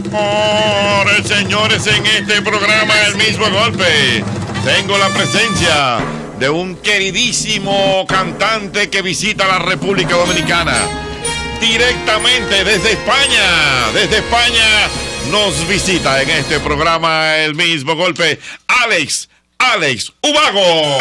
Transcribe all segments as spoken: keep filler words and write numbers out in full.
Ahora, señores, en este programa El Mismo Golpe tengo la presencia de un queridísimo cantante que visita la República Dominicana directamente desde España. Desde España nos visita en este programa El Mismo Golpe Alex, Alex Ubago.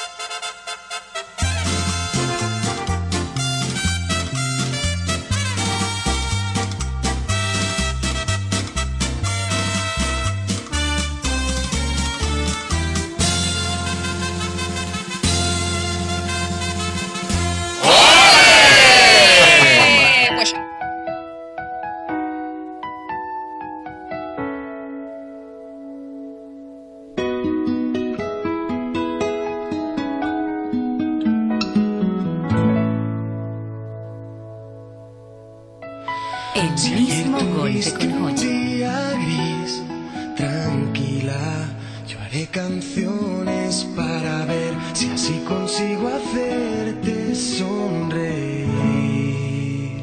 Canciones para ver si así consigo hacerte sonreír.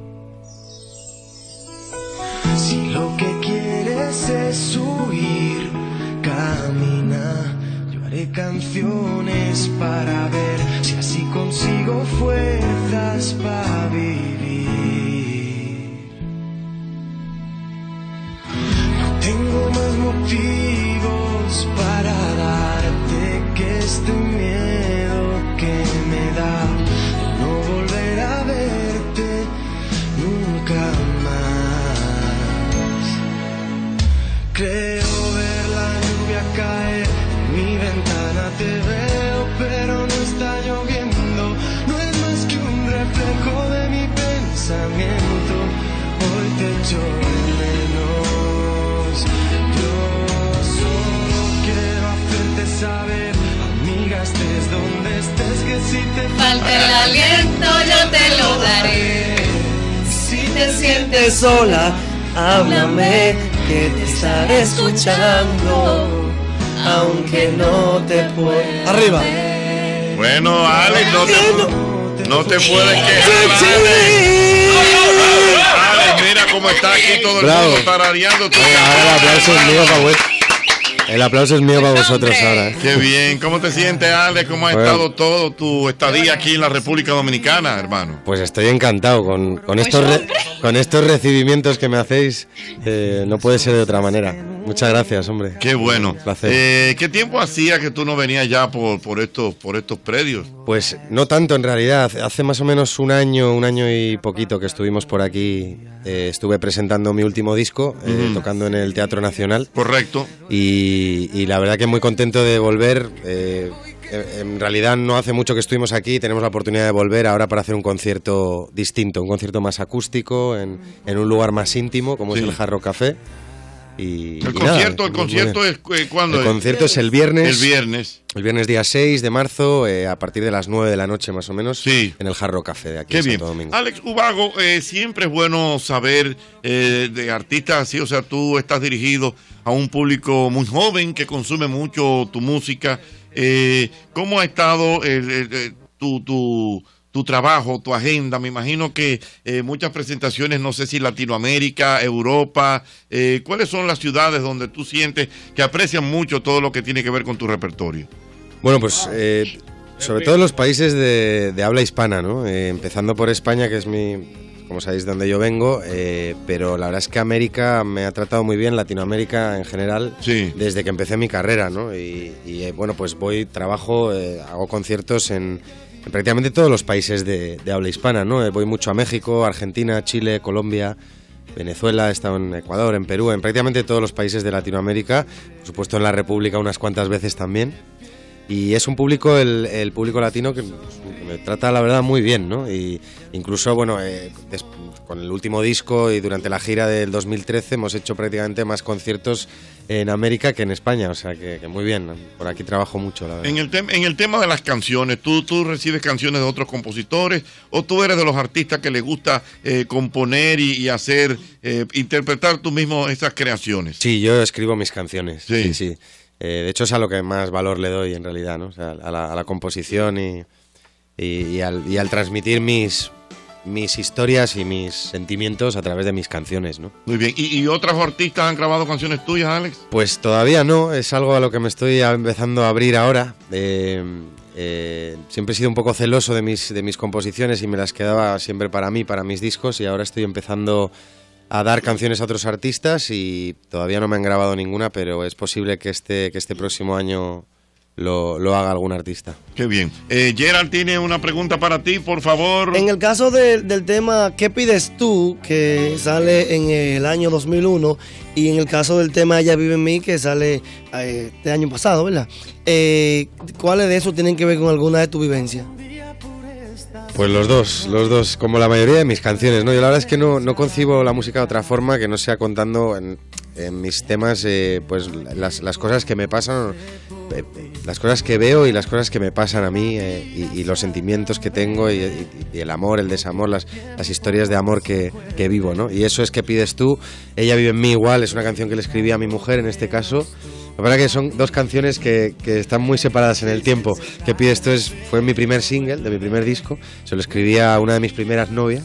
Si lo que quieres es huir, camina. Yo haré canciones para ver si así consigo fuerzas para vivir. No tengo más motivos para darte que este miedo que me da de no volver a verte nunca más. Creo ver la lluvia caer en mi ventana, te veo pero no está lloviendo, no es más que un reflejo de mi pensamiento. Hoy te echo de menos, yo solo quiero hacerte saber, amiga, estés donde estés, que si te falta el aliento yo te lo daré. Si te sientes sola, háblame, que te estaré escuchando, aunque no te pueda. Arriba. Bueno, Alex, no te, no te puedes quejar, Alex. Alex, mira cómo está aquí todo el Bravo. mundo tarareando. Oye, ahora el aplauso es mío para vos. El aplauso es mío para vosotros ahora. ¿eh? Qué bien. ¿Cómo te sientes, Alex? ¿Cómo ha Bueno. estado todo tu estadía aquí en la República Dominicana, hermano? Pues estoy encantado con, con, estos, re- con estos recibimientos que me hacéis. Eh, no puede ser de otra manera. Muchas gracias, hombre. Qué bueno. Placer. Eh, ¿Qué tiempo hacía que tú no venías ya por, por, estos, por estos predios? Pues no tanto en realidad. Hace más o menos un año, un año y poquito que estuvimos por aquí. Eh, estuve presentando mi último disco, eh, Ujú. tocando en el Teatro Nacional. Correcto. Y, y la verdad que muy contento de volver. Eh, en realidad no hace mucho que estuvimos aquí, tenemos la oportunidad de volver ahora para hacer un concierto distinto, un concierto más acústico, en, en un lugar más íntimo, como Sí. es el Hard Rock Café. Y, El y concierto, nada, el concierto es eh, ¿cuándo el es? concierto es el viernes. El viernes. El viernes día seis de marzo, eh, a partir de las nueve de la noche más o menos, Sí. en el Hard Rock Café de aquí Qué en bien. Santo Domingo. Alex Ubago, eh, siempre es bueno saber eh, de artistas así, o sea, tú estás dirigido a un público muy joven que consume mucho tu música. Eh, ¿Cómo ha estado el, el, el, tu, tu, tu trabajo, tu agenda? Me imagino que eh, muchas presentaciones, no sé si Latinoamérica, Europa, eh, ¿cuáles son las ciudades donde tú sientes que aprecian mucho todo lo que tiene que ver con tu repertorio? Bueno, pues eh, sobre todo en los países de, de habla hispana, ¿no? Eh, empezando por España, que es mi, como sabéis, de donde yo vengo, eh, pero la verdad es que América me ha tratado muy bien, Latinoamérica en general, Sí. desde que empecé mi carrera, ¿no? Y, y, eh, bueno, pues voy, trabajo, eh, hago conciertos en, en prácticamente todos los países de, de habla hispana, ¿no? Eh, voy mucho a México, Argentina, Chile, Colombia, Venezuela, he estado en Ecuador, en Perú, en prácticamente todos los países de Latinoamérica, por supuesto en la República unas cuantas veces también. Y es un público, el, el público latino, que, pues, que me trata la verdad muy bien, ¿no? Y incluso, bueno, eh, des- con el último disco y durante la gira del dos mil trece hemos hecho prácticamente más conciertos en América que en España, o sea que, que muy bien, por aquí trabajo mucho, la verdad. En el, tem- en el tema de las canciones, ¿tú, ¿tú recibes canciones de otros compositores o tú eres de los artistas que les gusta eh, componer y, y hacer, eh, interpretar tú mismo esas creaciones? Sí, yo escribo mis canciones, Sí. sí, sí. Eh, de hecho es a lo que más valor le doy en realidad, ¿no? O sea, a la, a la composición y, y, y al, y al transmitir mis, mis historias y mis sentimientos a través de mis canciones, ¿no? Muy bien. ¿Y, y otros artistas han grabado canciones tuyas, Alex? Pues todavía no, es algo a lo que me estoy empezando a abrir ahora. Eh, eh, siempre he sido un poco celoso de mis, de mis composiciones y me las quedaba siempre para mí, para mis discos, y ahora estoy empezando a dar canciones a otros artistas y todavía no me han grabado ninguna, pero es posible que este, que este próximo año lo, lo haga algún artista. Qué bien. Eh, Gerald tiene una pregunta para ti, por favor. En el caso de, del tema ¿Qué pides tú?, que sale en el año dos mil uno, y en el caso del tema Ella vive en mí, que sale eh, este año pasado, ¿verdad? Eh, ¿Cuáles de esos tienen que ver con alguna de tus vivencias? Pues los dos, los dos, como la mayoría de mis canciones, ¿no? Yo la verdad es que no, no concibo la música de otra forma que no sea contando en, en mis temas eh, pues las, las cosas que me pasan, eh, las cosas que veo y las cosas que me pasan a mí, eh, y, y los sentimientos que tengo y, y, y el amor, el desamor, las, las historias de amor que, que vivo, ¿no? Y eso es ¿Qué pides tú? Ella vive en mí igual, es una canción que le escribí a mi mujer en este caso. La verdad que son dos canciones que, que están muy separadas en el tiempo. ¿Qué pides tú? Es, fue mi primer single de mi primer disco, se lo escribí a una de mis primeras novias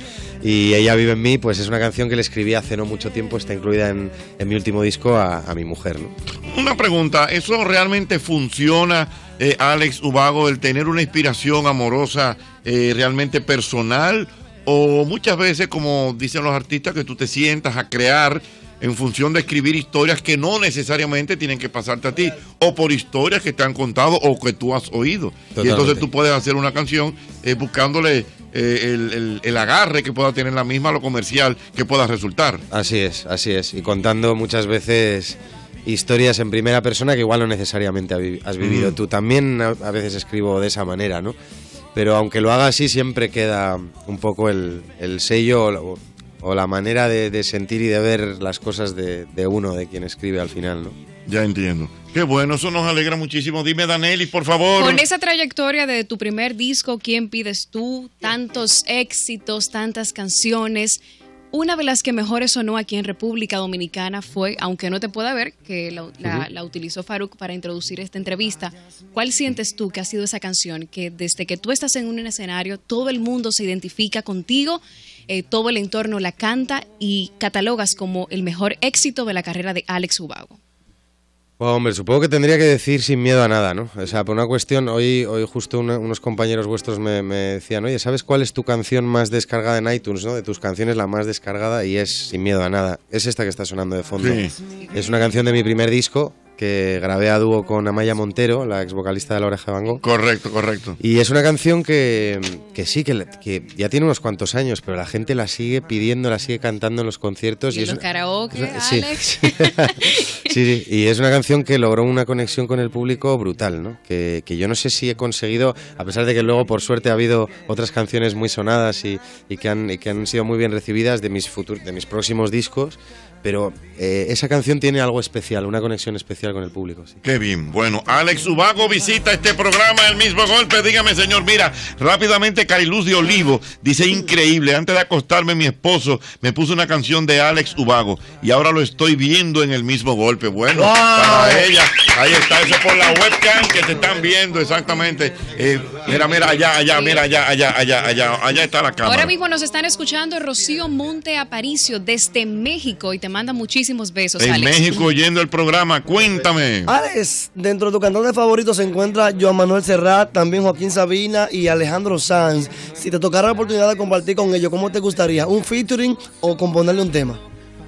y Ella vive en mí, pues es una canción que le escribí hace no mucho tiempo, está incluida en, en mi último disco a, a mi mujer, ¿no? Una pregunta, ¿eso realmente funciona, eh, Alex Ubago, el tener una inspiración amorosa eh, realmente personal? O muchas veces, como dicen los artistas, que tú te sientas a crear en función de escribir historias que no necesariamente tienen que pasarte a ti, o por historias que te han contado o que tú has oído. Totalmente. Y entonces tú puedes hacer una canción eh, buscándole eh, el, el, el agarre que pueda tener la misma, lo comercial que pueda resultar. Así es, así es. Y contando muchas veces historias en primera persona que igual no necesariamente has vivido. Mm. Tú también a, a veces escribo de esa manera, ¿no? Pero aunque lo haga así, siempre queda un poco el, el sello o, o la manera de, de sentir y de ver las cosas de, de uno, de quien escribe al final, ¿no? Ya entiendo. Qué bueno, eso nos alegra muchísimo. Dime, Danelli, por favor. Con esa trayectoria de tu primer disco, ¿Quién pides tú? Tantos éxitos, tantas canciones. Una de las que mejores sonó aquí en República Dominicana fue, aunque no te pueda ver, que la, la, uh-huh. la utilizó Faruk para introducir esta entrevista. ¿Cuál sientes tú que ha sido esa canción? Que desde que tú estás en un escenario, todo el mundo se identifica contigo, eh, todo el entorno la canta y catalogas como el mejor éxito de la carrera de Alex Ubago. Bueno, hombre, supongo que tendría que decir sin miedo a nada, ¿no? O sea, por una cuestión, hoy, hoy justo una, unos compañeros vuestros me, me decían, oye, ¿sabes cuál es tu canción más descargada en iTunes, no? De tus canciones la más descargada, y es Sin miedo a nada. Es esta que está sonando de fondo. Sí. Es una canción de mi primer disco que grabé a dúo con Amaya Montero, la ex vocalista de La Oreja de Van Gogh. Correcto, correcto. Y es una canción que, que sí, que, que ya tiene unos cuantos años, pero la gente la sigue pidiendo, la sigue cantando en los conciertos. Y, y en los karaoke, sí. Alex. Sí, sí, y es una canción que logró una conexión con el público brutal, ¿no? Que, que yo no sé si he conseguido, a pesar de que luego por suerte ha habido otras canciones muy sonadas y, y, que, han, y que han sido muy bien recibidas de mis, futur, de mis próximos discos, pero eh, esa canción tiene algo especial, una conexión especial con el público. Sí. Qué bien. Bueno, Alex Ubago visita este programa El Mismo Golpe. Dígame, señor, mira, rápidamente Cariluz de Olivo dice, increíble, antes de acostarme mi esposo me puso una canción de Alex Ubago y ahora lo estoy viendo en El Mismo Golpe. Bueno, wow. Para ella, ahí está, eso por la webcam que te están viendo exactamente. Eh, mira, mira, allá, allá, mira, allá, allá, allá, allá, allá está la cámara. Ahora mismo nos están escuchando Rocío Monte Aparicio desde México y te manda muchísimos besos, en Alex. México oyendo el programa, cuéntame. Alex, dentro de tu cantante favorito se encuentra Joan Manuel Serrat, también Joaquín Sabina y Alejandro Sanz. Si te tocara la oportunidad de compartir con ellos, ¿cómo te gustaría? ¿Un featuring o componerle un tema?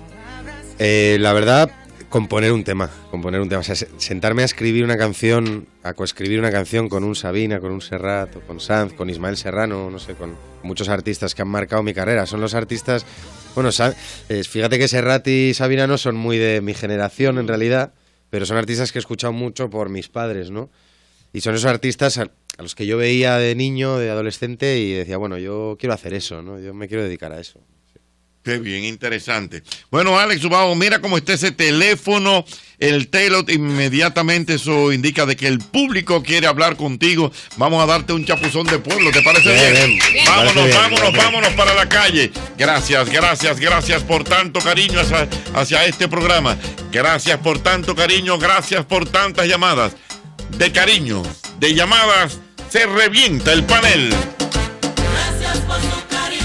Eh, la verdad, componer un tema, componer un tema. O sea, sentarme a escribir una canción, a coescribir una canción con un Sabina, con un Serrat, o con Sanz, con Ismael Serrano, no sé, con muchos artistas que han marcado mi carrera. Son los artistas... Bueno, fíjate que Serrat y Sabina no son muy de mi generación en realidad, pero son artistas que he escuchado mucho por mis padres, ¿no? Y son esos artistas a, a los que yo veía de niño, de adolescente, y decía, bueno, yo quiero hacer eso, ¿no? Yo me quiero dedicar a eso. Qué bien, interesante. Bueno, Alex Ubago, mira cómo está ese teléfono, el Taylor, inmediatamente eso indica de que el público quiere hablar contigo. Vamos a darte un chapuzón de pueblo, ¿te parece bien? bien? bien. Vámonos, bien, vámonos, bien. vámonos para la calle. Gracias, gracias, gracias por tanto cariño hacia, hacia este programa. Gracias por tanto cariño, gracias por tantas llamadas. De cariño, de llamadas, se revienta el panel. Gracias por su cariño.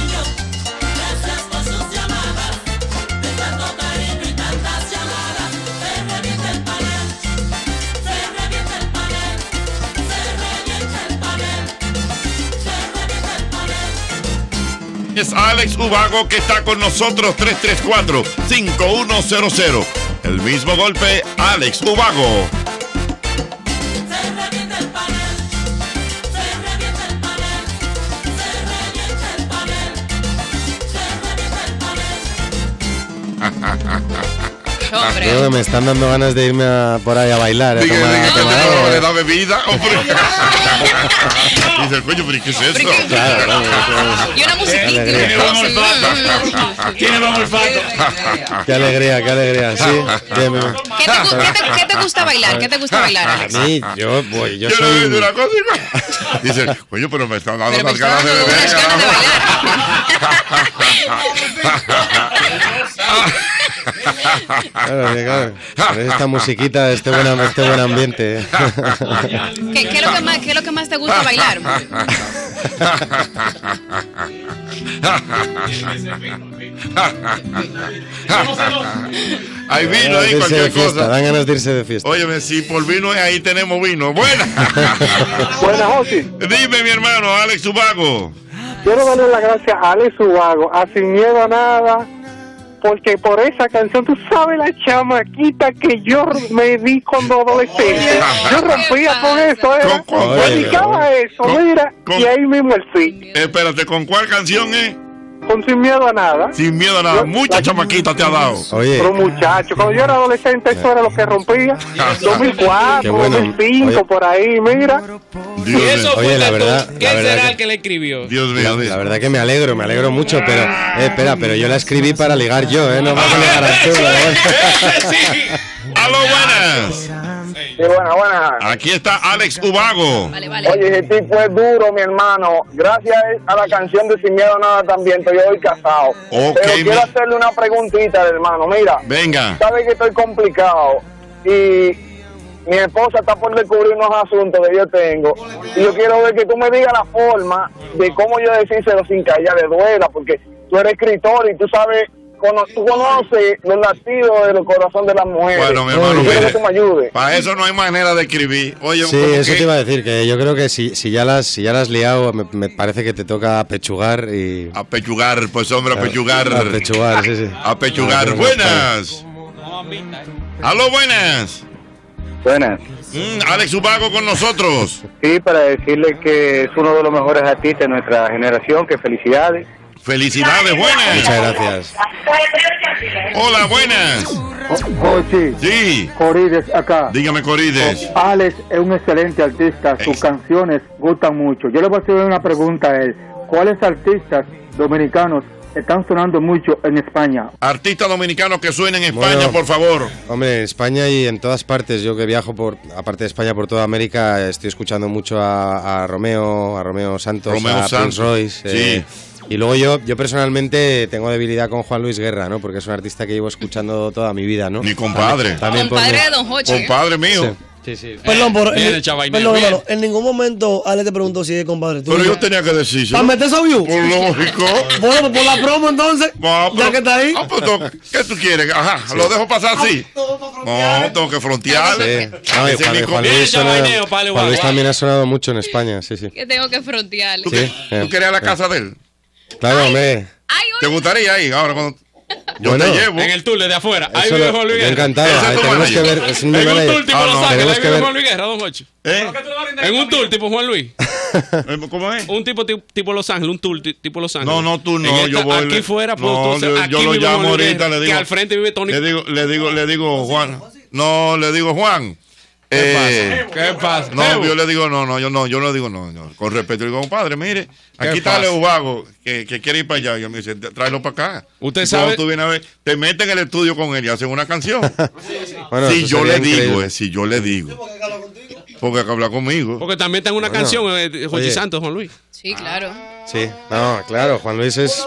Alex Ubago, que está con nosotros, tres tres cuatro, cinco uno cero cero. El mismo golpe, Alex Ubago. Hombre. Creo que me están dando ganas de irme a, por ahí a bailar. Diga, a tomar, diga, a tomar que algo. le da bebida. Dice, coño, pero ¿qué es eso? Pero que- Claro, claro, claro. Y una musiquita. y Alegría. una cosa. Tiene buen olfato. Qué alegría, qué alegría. Sí, bien, bien. ¿Qué te, gu- qué te- qué te gusta bailar? ¿Qué te gusta bailar, A Alex? mí, yo voy, yo Yo le soy. digo una cosa igual. Dice, coño, pero me están dando Pero me unas está ganas de dando beber. unas ganas de bailar. Claro, sí, claro. Con esta musiquita, este buen, este buen ambiente. ¿Qué, qué es lo que más, ¿Qué es lo que más te gusta bailar? Hay vino ahí, Dan ganas de irse de cualquier fiesta, cosa. dan ganas de irse de fiesta. Óyeme, si por vino es ahí, tenemos vino. Buena. Buenas, José. Dime, mi hermano, Alex Ubago. Quiero darle las gracias a Alex Ubago, a Sin Miedo a Nada, porque por esa canción, tú sabes la chamaquita que yo me di cuando adolescente. Yo rompía con eso, era. ¿Con- con- Dedicaba eso, con- mira, con- y ahí mismo el sí. Espérate, ¿con cuál canción es? Con Sin Miedo a Nada. Sin miedo a nada. Mucha chamaquita te ha dado. Oye, Pero muchacho, cuando yo era adolescente, eso era lo que rompía. dos mil Qué cuatro, bueno. dos mil cinco, Oye. por ahí, mira. Y Dios eso mío. fue Oye, la tú. verdad- ¿Quién la verdad será que- el que le escribió? Dios mío. la, Dios. la verdad que me alegro, me alegro mucho, pero eh, espera, pero yo la escribí para ligar yo, ¿eh? No para que ligaras tú. pero bueno. ¡Aló, buenas! Sí, buena, buena. Aquí está Alex Ubago. Vale, vale. Oye, ese tipo es duro, mi hermano. Gracias a la canción de Sin Miedo a Nada también estoy hoy casado. Ok, Pero quiero mi- hacerle una preguntita, hermano. Mira, Venga. sabes que estoy complicado y mi esposa está por descubrir unos asuntos que yo tengo y yo quiero ver que tú me digas la forma de cómo yo decírselo sin que a ella le duela, porque tú eres escritor y tú sabes, cono- tú conoces los latidos del corazón de las mujeres. Bueno, mi hermano, quiero mire. que tú me ayudes. Para eso no hay manera de escribir. Oye, Sí, como eso que- te iba a decir, que yo creo que si, si, ya, las, si ya las has liado, me, me parece que te toca apechugar y... A pechugar, pues hombre, a pechugar. Apechugar, sí, sí. A pechugar. No, no, Buenas. Aló, buenas. Buenas. Mm, Alex Ubago con nosotros. Sí, para decirle que es uno de los mejores artistas de nuestra generación, que felicidades. Felicidades, buenas. Muchas gracias. Hola, buenas. José, Sí, Corides acá. dígame, Corides. Alex es un excelente artista, sus Ex- canciones gustan mucho. Yo le voy a hacer una pregunta a él. ¿Cuáles artistas dominicanos están sonando mucho en España? Artistas dominicanos que suenen en España, Bueno. por favor. Hombre, en España y en todas partes, yo que viajo por, aparte de España, por toda América, estoy escuchando mucho a, a Romeo, a Romeo Santos, Romeo a Santos, Prince Royce. eh, y luego yo, yo personalmente tengo debilidad con Juan Luis Guerra, ¿no? Porque es un artista que llevo escuchando toda mi vida, ¿no? Mi compadre. También por Compadre mi- de Don Joche. Compadre mío. Sí, sí. Perdón, pero Bien, en, el chavainero, perdón, bien. hermano, en ningún momento Ale te preguntó si es compadre tuyo. Pero yo tenía que decir. ¿Para meter esa view? Por lógico. Bueno, pues por la promo entonces, Ah, ya pero- que está ahí. Ah, pues, to- ¿qué tú quieres? Ajá, lo dejo pasar así. No, tengo que frontear. Sí. No, y Ese es Juan, mi Juan com- Bien, Luis, suena- chavaineo, pale, Juan Luis guau. también ha sonado mucho en España, sí, sí. Que tengo que frontear. ¿Tú, Sí, qué- eh. tú querías la casa de él? Claro, hombre. Ay, ¿Te oye, gustaría ir ahora cuando yo Bueno, te llevo? En el tour desde afuera. Ahí Eso vive lo- Juan Luis yo Guerra. encantado. Ese es Ahí tu tenemos que manager. ver. Es un En un manager. tour tipo Ah, Los no. Ángeles, Tenemos ahí que vive ver- Juan Luis Guerra, Don Jocho. ¿Eh? En un tour tipo Juan Luis. ¿Cómo es? Un tipo ti- tipo Los Ángeles, un tour ti- tipo Los Ángeles. No, no, tú no, En esta- yo voy. Aquí fuera, pues, no, entonces, yo, aquí yo lo vive llamo Juan Luis ahorita, Guerra, le digo. Que al frente vive Tony. Le digo, le digo, le digo, Juan. No, le digo, Juan. ¿Qué Eh, pasa? ¿Qué pasa? No, Jebu. yo le digo, no, no, yo no, yo le digo, no, no. Con respeto, le digo, compadre, mire, aquí ¿Qué está pasa? el Ubago que, que quiere ir para allá. Y yo me dice, tráelo para acá. Usted Y sabe- cuando tú vienes a ver, te meten en el estudio con él y hacen una canción. Bueno, si eso yo sería le digo, increíble. eh, si yo le digo. Porque hay que hablar conmigo. Porque también tengo una Bueno. canción, eh, de Jochi Oye. Santos, Juan Luis. sí, claro. Sí, no, claro, Juan Luis es.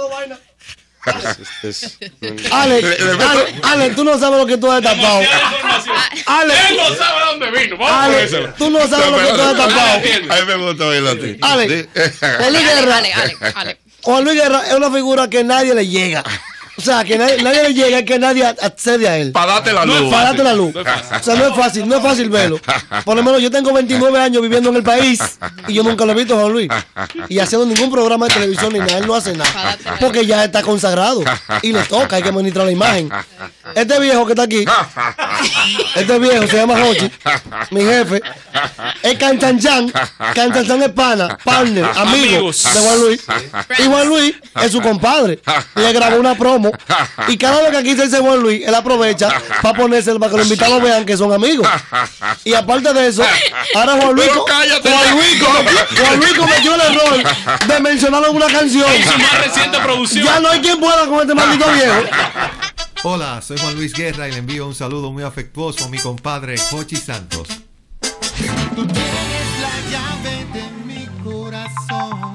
es- es- Alex, Le- le meto- Alex, Alex, tú no sabes lo que tú has tapado. Alex, Él no sabe dónde vino. Vamos a Alex, ponérselo. tú no sabes lo que tú has tapado. A mí me gusta oírlo a ti. Alex, Sí. Juan Luis Ale, Guerra, ale, ale, ale. Juan Luis Guerra es una figura que nadie le llega. O sea, que nadie, nadie le llega, que nadie accede a él. Para darte la luz. Para darte la luz. O sea, no es fácil, no es fácil verlo. Por lo menos yo tengo veintinueve años viviendo en el país y yo nunca lo he visto a Juan Luis. Y haciendo ningún programa de televisión ni nada, él no hace nada. Porque ya está consagrado y le toca, hay que monitorear la imagen. Este viejo que está aquí, este viejo se llama Jochi, mi jefe, es Canchanchan. Canchanchan es pana, partner, amigo Amigos. de Juan Luis. Y Juan Luis es su compadre. Le grabó una promo. Y cada vez que aquí se dice Juan Luis, él aprovecha para ponerse para que los invitados vean que son amigos. Y aparte de eso, ahora Juan Luis, Pero cállate. Juan Luis, cometió, Juan Luis cometió el error de mencionarlo en una canción. En su más reciente producción. Ya no hay quien pueda con este maldito viejo. Hola, soy Juan Luis Guerra y le envío un saludo muy afectuoso a mi compadre Jochi Santos. Tú tienes la llave de mi corazón.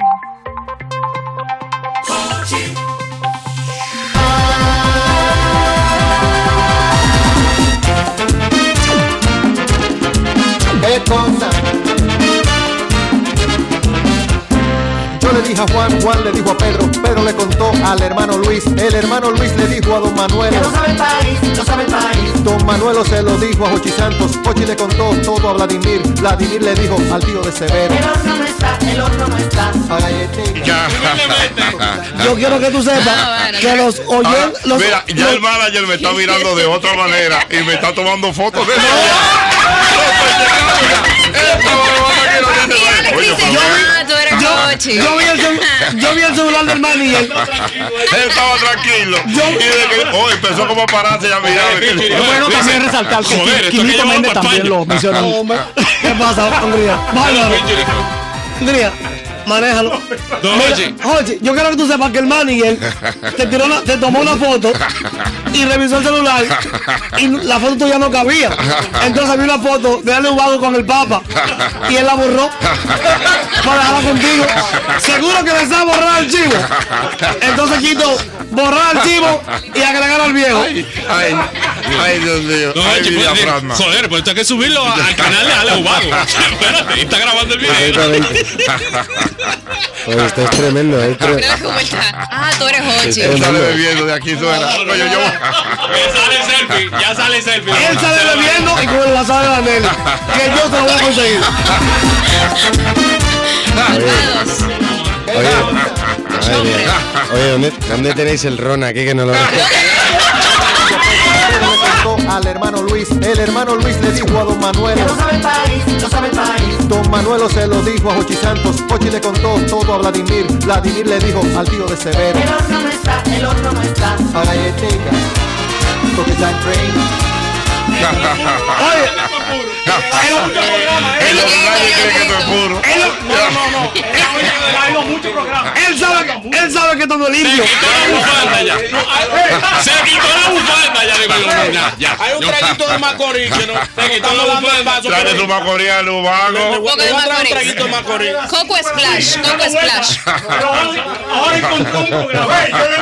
Jochi. ¿Qué cosa? Yo le dije a Juan, Juan le dijo a Pedro, Pedro le contó al hermano Luis, el hermano Luis le dijo a don Manuel. No sabe el país, no sabe el país. Don Manuelo se lo dijo a Jochi Santos, Jochi le contó todo a Vladimir, Vladimir le dijo al tío de Severo. El horno no está, el horno no está. Ya. Yo quiero que tú sepas No, bueno, que los oyentes. Los, Mira, ya los- el manager me está mirando de otra manera y me está tomando fotos de eso. Oye, Dice, pero ah, tú eres Jochi. yo, vi el cel- yo vi el celular del man y él. él estaba tranquilo. Y de que, oh, empezó como a pararse y a mirar. Bueno, también resaltar que Joder, esto que Quinito lleva Méndez para también España. lo menciona. Hombre, ¿qué pasa, Hungría? Bárbaro. Hungría, manéjalo. Don Mira, Jochi. Jochi, yo quiero que tú sepas que el manager te, tiró una- te tomó una foto y revisó el celular y la foto tuya no cabía. Entonces había una foto de darle un vago con el Papa y él la borró para dejarla contigo. Seguro que desea borrar el archivo. Entonces quito borrar archivo y agregar al viejo. Ay, ay, ay, Dios mío. No, Ay, Jochi, mi pues, diafragma. joder, pues esto hay que subirlo a- al canal de Ale Ubago. Espérate, está grabando el video. Perfectamente. Pues esto es tremendo, es Creo tre- que vuelta. Ah, tú eres Jochi. Él sale bebiendo de aquí suena. Oye, yo. Ya sale selfie, ya sale selfie. Él sale bebiendo y con el WhatsApp de Daniel. Que yo te lo voy a conseguir. Malvados. Oye, madre mía. Oye, ¿dónde, ¿dónde tenéis el ron aquí que no lo Pedro le contó al hermano Luis, el hermano Luis le dijo a don Manuel. No sabe el país, no sabe el país. Don Manuelo se lo dijo a Jochi Santos, Jochi le contó todo a Vladimir, Vladimir le dijo al tío de Severo. El horno no está, el horno no está. A galletita, porque está en train. Oye, El nadie cree que esto es puro. él sabe, él sabe que todo es Se limpio. quitó la bufanda ya. Se quitó la bufanda ya. Digo, yo, ya, ya. Hay un traguito de Macorís que no. Se quitó la bufanda. Trae su macoría al ubago. Poco de Le voy a traer un Macorís. traguito de Macorís. Coco Splash, Coco Splash. Ahora encontró un programa.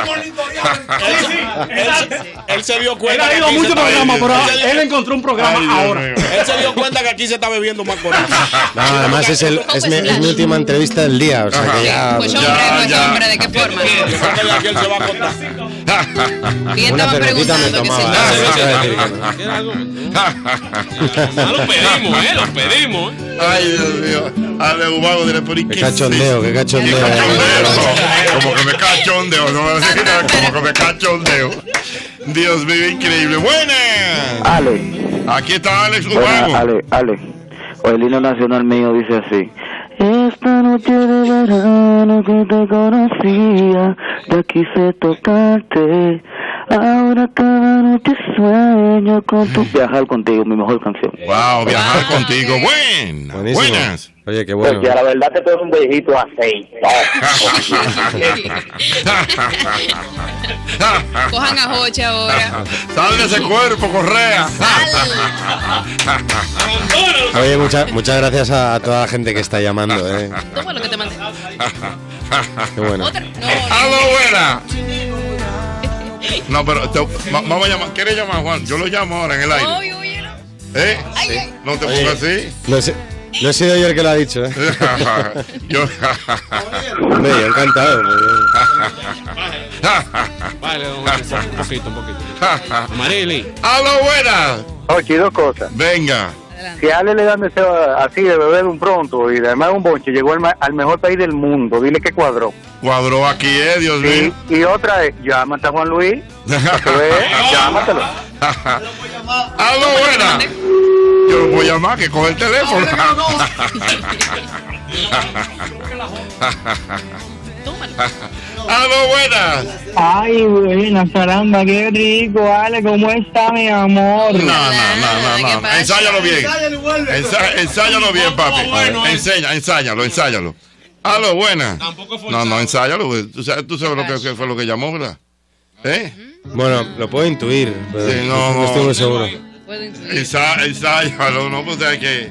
Él se dio cuenta Él ha que ido a aquí se muchos está programas, pero bebiendo. él encontró un programa Ay, Dios ahora. mío. Él se dio cuenta que aquí se está bebiendo Macorís. No, además es, el, es, mi, es mi última entrevista del día, o sea que ya... Pues Ya, hombre, pues ya. hombre, ¿de qué forma? Yo creo que de aquí él se va a contar. Bien, Una estaba cervecita me preguntando que tomaba. si Ah, se va a decir que no. Ya lo pedimos, eh, lo pedimos. eh. Ay, Dios mío. Ale ubago de la por Qué cachondeo, qué cachondeo. Cachondeo. Como que me cachondeo, no como que me cachondeo. Dios mío, increíble. Buenas. Ale, Aquí está Alex buena, Ubago. Ale, Ale. O el himno nacional mío dice así. Esta noche de verano que te conocía, ya quise tocarte. Ahora cada noche sueño con tu viajar contigo, mi mejor canción. Wow, viajar contigo. Buenas. Buenísimo. Buenas. Oye, qué bueno. Porque a la verdad que tú eres un viejito así. Cojan a Jochi ahora. Sal de ese cuerpo, Correa. Oye, mucha- muchas gracias a, a toda la gente que está llamando, eh. Toma lo que te mandé. Qué bueno. Otra. No, ¡Aló, buena! No, pero te- va- vamos a llamar. ¿Quieres llamar, Juan? Yo lo llamo ahora en el aire. Oye, oye, no. ¿Eh? Ay, ay. No te Oye. pongas así. No, sé- no he sido yo el que lo ha dicho, eh. Yo. Hombre, yo encantado. pues, Vale, un poquito, un poquito. Marili. ¡A lo buena! Oye, dos cosas. Venga. Si a Ale le dan deseo así de beber un pronto y además un bonche, llegó al, ma- al mejor país del mundo, dile que cuadró. Cuadró aquí, eh, Dios mío. Y, y otra es, llámate a Juan Luis, para que vea, llámatelo. ¡A lo buena! Yo lo voy a llamar, que coge el teléfono. ¡A lo buenas! Ay, buena, caramba, qué rico, Ale, ¿cómo está mi amor? No, no, no, no, no. Ensáyalo bien. Ensa- ensáyalo bien, papi. Enseña, ensáyalo, ensáyalo. ¡A lo buenas! No, no, ensáyalo. Tú sabes, tú sabes lo que, que fue lo que llamó, ¿verdad? ¿Eh? Bueno, lo puedo intuir, pero Sí, no, no, no. estoy muy seguro. Ensa- Ensáyalo, no, pues hay que.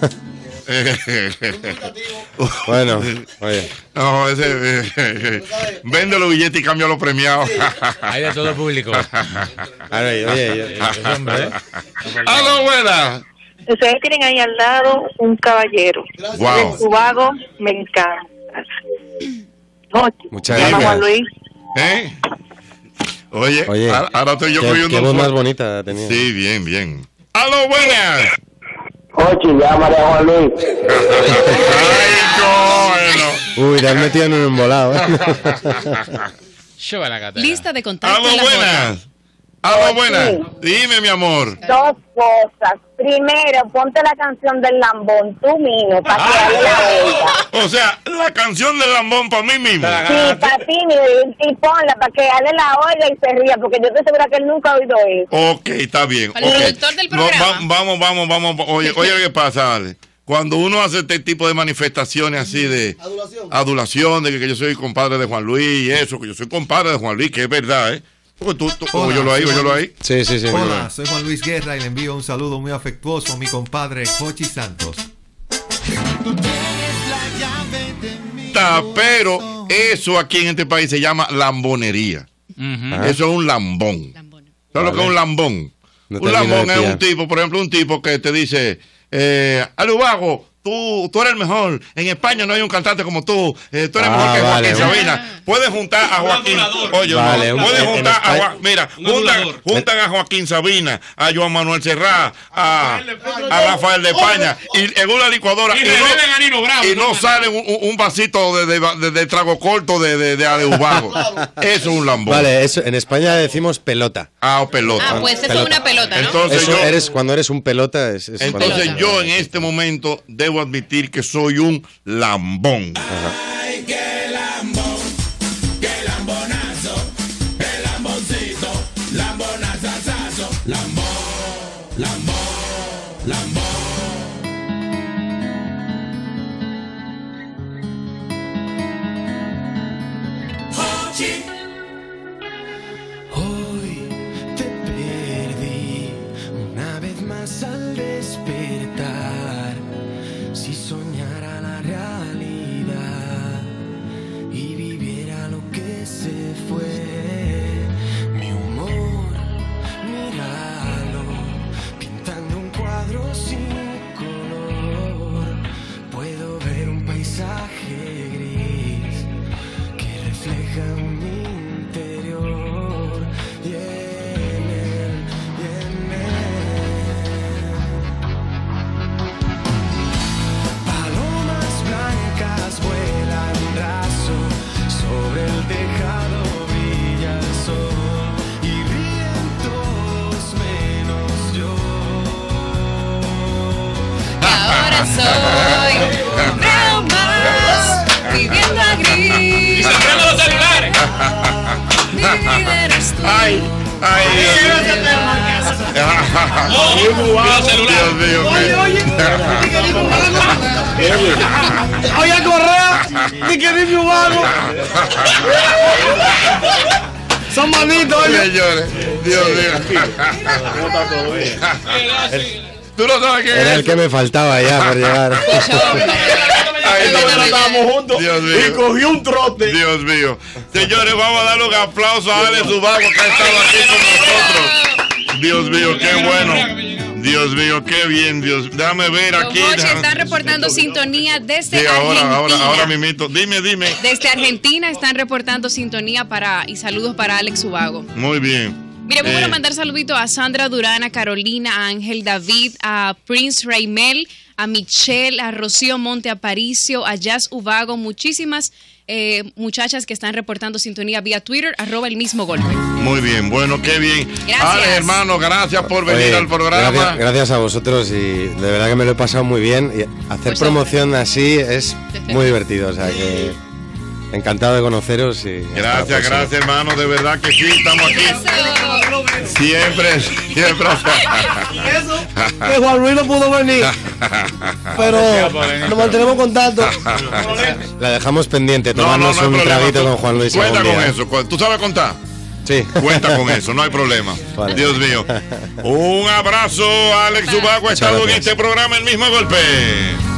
Bueno, oye. No, ese. eh, vende los billetes y cambia los premiados. Hay de todo público. Oye, oye, hombre, ¿eh? ¡A lo buena! Ustedes tienen ahí al lado un caballero. Wow. De Cubago, me encanta. Oye, Muchas llama gracias. Juan Luis. ¿Eh? Oye, Oye, ahora ahora estoy yo qué, cogiendo qué un voz fuerte. más bonita tenía. Sí, bien, bien. ¡A lo buenas! Oye, llámale a Juan Luis. Uy, te has metido en un embolado. ¿eh? Lista de ¡A contactos. lo en la foto. buenas! ¡A lo buenas! Dime, mi amor. Dos cosas. Primero, ponte la canción del Lambón, tú mismo, para que dale la vuelta. O sea, la canción del Lambón para mí mismo. Sí, para ti mismo, y ponla para que dale la oiga y se ría, porque yo estoy segura que él nunca ha oído eso. Ok, está bien. El ok. productor del No, programa. va- vamos, vamos, vamos. Oye, oye, ¿qué pasa, Ale? Cuando uno hace este tipo de manifestaciones así de adulación, adulación de que, que yo soy compadre de Juan Luis y eso, que yo soy compadre de Juan Luis, que es verdad, ¿eh? Porque tú, tú Hola, óyelo ahí, soy óyelo Juan- ahí. Sí, sí, sí. Hola, soy Juan Luis Guerra y le envío un saludo muy afectuoso a mi compadre Jochi Santos. Está, pero eso aquí en este país se llama lambonería. Ajá. Eso es un lambón. ¿Sabes lo que es un lambón? No un termino lambón de es pillar. un tipo, por ejemplo, un tipo que te dice, eh, Alubago, tú, tú eres el mejor. En España no hay un cantante como tú. Eh, tú eres Ah, mejor que vale, Joaquín un- Sabina. Puedes juntar a Joaquín. Oye, Vale, no, un- puedes en- en juntar a España- Joaquín. Mira, juntan, juntan a Joaquín Sabina, a Joan Manuel Serrat, a, a Rafael de España. Y en una licuadora. Y Y reviven a Nino Bravo, no, y no ¿no? sale un, un- un vasito de, de, de- de trago corto de, de, de Alubago. Eso es un lambón. Vale, eso, en España decimos pelota. Ah, o pelota. Ah, pues eso es una pelota, ¿no? Entonces Eso yo- eres, cuando eres un pelota es, es cuando- Entonces yo en este momento debo admitir que soy un lambón. Ay, qué lambón, qué lambonazo, qué lamboncito, lambonazazazo, lambón, lambón, lambón. Hochi. Hoy te perdí una vez más al despertar. Si soñara la realidad y viviera lo que se fue, mi humor, míralo, pintando un cuadro sin color. Puedo ver un paisaje gris que refleja mi interior y en él, y en él. Palomas blancas vuelan raso, sobre el tejado brilla el sol y ríen todos menos yo. Ahora soy Bravo más, viviendo a gris. Y cerrando los celulares. Mi vida eres tú. Ay, ay. Dios mío. Oye, oye. Oye, Correa, ni que dime un vago. Son malditos, oye. Señores, Dios mío. Tú no sabes quién Era es. el que me faltaba ya por llegar. Ay, Dios mío. Estábamos juntos Dios mío. y cogió un trote. Dios mío. Señores, vamos a darle un aplauso a Ale Subago que ha estado aquí con nosotros. Dios mío, qué bueno. Dios mío, qué bien, Dios. Déjame ver Los aquí. Boches déjame- están reportando sintonía desde Sí, ahora, Argentina. ahora, ahora mimito. Dime, dime. Desde Argentina están reportando sintonía para y saludos para Alex Ubago. Muy bien. Mire, muy Eh, bueno mandar saluditos a Sandra Durán, a Carolina, a Ángel David, a Prince Raimel, a Michelle, a Rocío Monte Aparicio, a Jazz Ubago, muchísimas eh, muchachas que están reportando sintonía vía Twitter, arroba el mismo golpe. Muy bien, bueno, qué bien. Gracias. Alex, hermano, gracias por venir Oye, al programa. Gracias, gracias a vosotros y de verdad que me lo he pasado muy bien. Y hacer Pues, promoción así es muy divertido, o sea que encantado de conoceros y Gracias, gracias, hermano, de verdad que sí, estamos aquí. Siempre, siempre. Que Juan Luis no pudo venir, pero nos mantenemos en contacto. La dejamos pendiente, No, no, tomarnos no hay un problema. traguito Tú con Juan Luis. Cuenta algún con día. eso. cu- ¿Tú sabes contar? Sí. Cuenta con eso, no hay problema. Vale. Dios mío. Un abrazo, Alex Ubago. Ha Muchas estado en gracias. este programa El Mismo Golpe.